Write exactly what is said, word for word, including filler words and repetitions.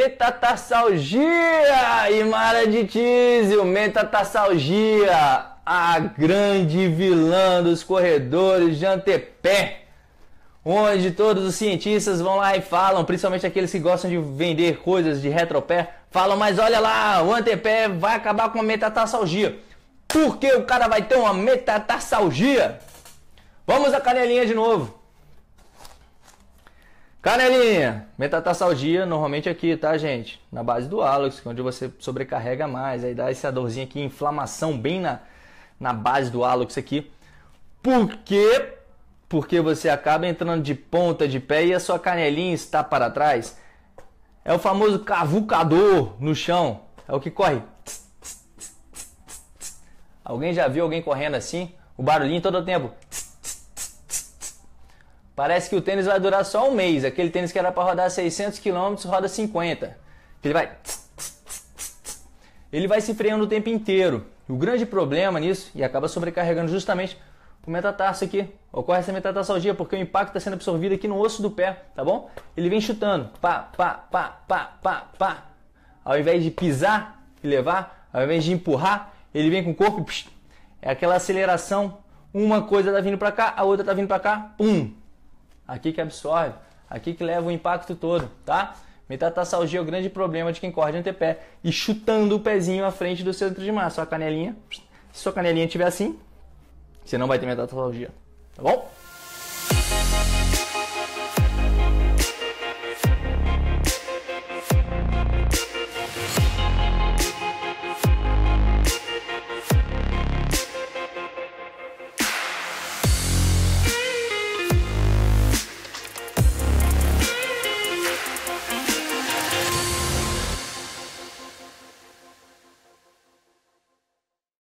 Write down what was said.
Metatarsalgia e maraditizio, metatarsalgia, a grande vilã dos corredores de antepé, onde todos os cientistas vão lá e falam, principalmente aqueles que gostam de vender coisas de retropé, falam, mas olha lá, o antepé vai acabar com a metatarsalgia. Por que o cara vai ter uma metatarsalgia? Vamos à canelinha de novo. Canelinha, metatarsalgia normalmente aqui, tá, gente? Na base do hálux, onde você sobrecarrega mais, aí dá essa dorzinha aqui, inflamação bem na, na base do hálux aqui. Por quê? Porque você acaba entrando de ponta de pé e a sua canelinha está para trás. É o famoso cavucador no chão, é o que corre. Alguém já viu alguém correndo assim? O barulhinho todo o tempo. Parece que o tênis vai durar só um mês. Aquele tênis que era para rodar seiscentos quilômetros, roda cinquenta. Ele vai... Ele vai se freando o tempo inteiro. O grande problema nisso, e acaba sobrecarregando justamente o metatarso aqui. Ocorre essa metatarsalgia porque o impacto está sendo absorvido aqui no osso do pé, tá bom? Ele vem chutando. Pá, pá, pá, pá, pá, pá. Ao invés de pisar e levar, ao invés de empurrar, ele vem com o corpo. É aquela aceleração. Uma coisa está vindo para cá, a outra está vindo para cá. Pum! Aqui que absorve, aqui que leva o impacto todo, tá? Metatarsalgia é o grande problema de quem corre de antepé e chutando o pezinho à frente do centro de massa. Sua canelinha, se sua canelinha estiver assim, você não vai ter metatarsalgia, tá bom?